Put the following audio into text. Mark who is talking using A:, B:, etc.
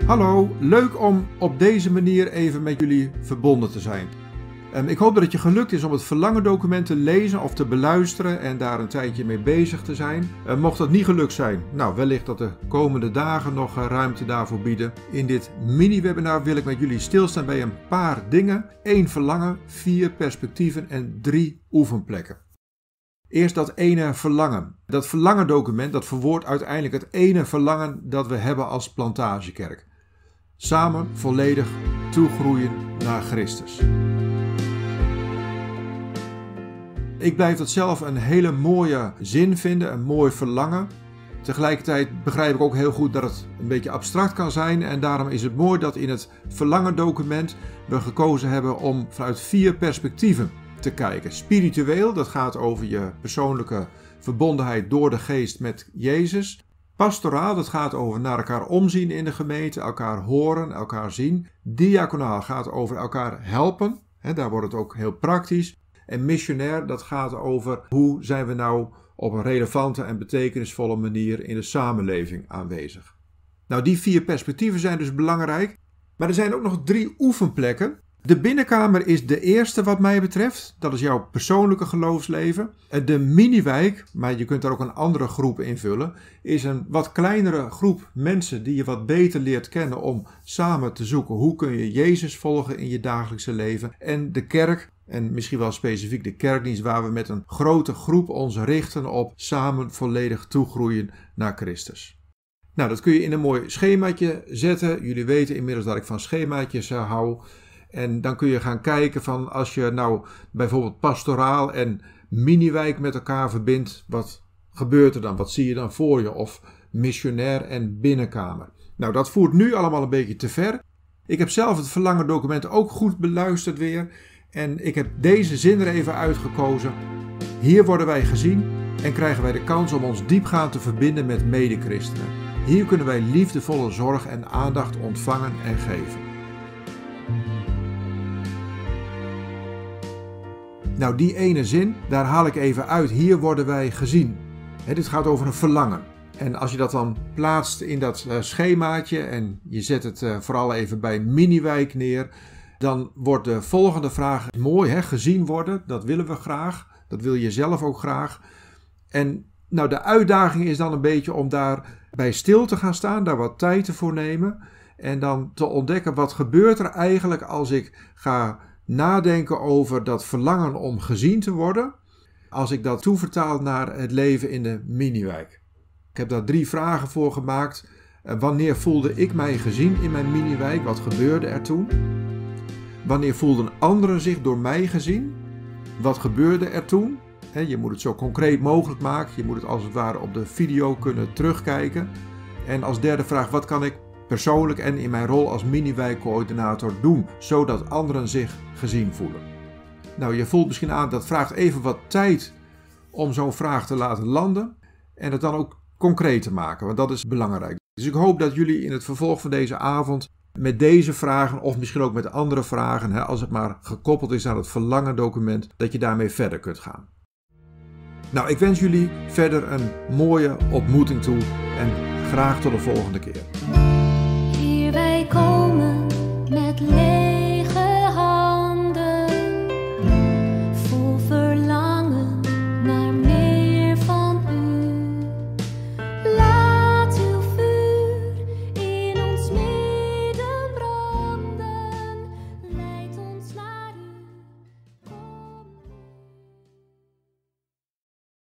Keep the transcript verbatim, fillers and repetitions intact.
A: Hallo, leuk om op deze manier even met jullie verbonden te zijn. Um, ik hoop dat het je gelukt is om het verlangendocument te lezen of te beluisteren en daar een tijdje mee bezig te zijn. Uh, mocht dat niet gelukt zijn, nou wellicht dat de komende dagen nog uh, ruimte daarvoor bieden. In dit mini-webinar wil ik met jullie stilstaan bij een paar dingen. één verlangen, vier perspectieven en drie oefenplekken. Eerst dat ene verlangen. Dat verlangendocument dat verwoordt uiteindelijk het ene verlangen dat we hebben als Plantagekerk. Samen volledig toegroeien naar Christus. Ik blijf dat zelf een hele mooie zin vinden, een mooi verlangen. Tegelijkertijd begrijp ik ook heel goed dat het een beetje abstract kan zijn en daarom is het mooi dat in het verlangendocument we gekozen hebben om vanuit vier perspectieven te kijken. Spiritueel, dat gaat over je persoonlijke verbondenheid door de geest met Jezus. Pastoraal, dat gaat over naar elkaar omzien in de gemeente, elkaar horen, elkaar zien. Diaconaal gaat over elkaar helpen, hè, daar wordt het ook heel praktisch. En missionair, dat gaat over hoe zijn we nou op een relevante en betekenisvolle manier in de samenleving aanwezig. Nou, die vier perspectieven zijn dus belangrijk, maar er zijn ook nog drie oefenplekken. De binnenkamer is de eerste wat mij betreft, dat is jouw persoonlijke geloofsleven. De miniwijk, maar je kunt daar ook een andere groep invullen, is een wat kleinere groep mensen die je wat beter leert kennen om samen te zoeken hoe kun je Jezus volgen in je dagelijkse leven. En de kerk, en misschien wel specifiek de kerkdienst waar we met een grote groep ons richten op samen volledig toegroeien naar Christus. Nou, dat kun je in een mooi schemaatje zetten. Jullie weten inmiddels dat ik van schemaatjes uh, hou. En dan kun je gaan kijken van als je nou bijvoorbeeld pastoraal en miniwijk met elkaar verbindt, wat gebeurt er dan? Wat zie je dan voor je? Of missionair en binnenkamer. Nou, dat voert nu allemaal een beetje te ver. Ik heb zelf het verlangendocument ook goed beluisterd weer. En ik heb deze zin er even uitgekozen. Hier worden wij gezien en krijgen wij de kans om ons diepgaand te verbinden met medechristenen. Hier kunnen wij liefdevolle zorg en aandacht ontvangen en geven. Nou, die ene zin, daar haal ik even uit. Hier worden wij gezien. He, dit gaat over een verlangen. En als je dat dan plaatst in dat uh, schemaatje en je zet het uh, vooral even bij miniwijk neer, dan wordt de volgende vraag mooi, hè? Gezien worden, dat willen we graag. Dat wil je zelf ook graag. En nou, de uitdaging is dan een beetje om daar bij stil te gaan staan, daar wat tijd voor nemen. En dan te ontdekken, wat gebeurt er eigenlijk als ik ga nadenken over dat verlangen om gezien te worden, als ik dat toevertaal naar het leven in de miniwijk. Ik heb daar drie vragen voor gemaakt. Wanneer voelde ik mij gezien in mijn miniwijk? Wat gebeurde er toen? Wanneer voelden anderen zich door mij gezien? Wat gebeurde er toen? He, je moet het zo concreet mogelijk maken. Je moet het als het ware op de video kunnen terugkijken. En als derde vraag, wat kan ik persoonlijk en in mijn rol als miniwijkcoördinator doen, zodat anderen zich gezien voelen? Nou, je voelt misschien aan, dat vraagt even wat tijd om zo'n vraag te laten landen en het dan ook concreet te maken, want dat is belangrijk. Dus ik hoop dat jullie in het vervolg van deze avond met deze vragen, of misschien ook met andere vragen, hè, als het maar gekoppeld is aan het verlangendocument, dat je daarmee verder kunt gaan. Nou, ik wens jullie verder een mooie ontmoeting toe en graag tot de volgende keer.
B: Hier wij komen met leven.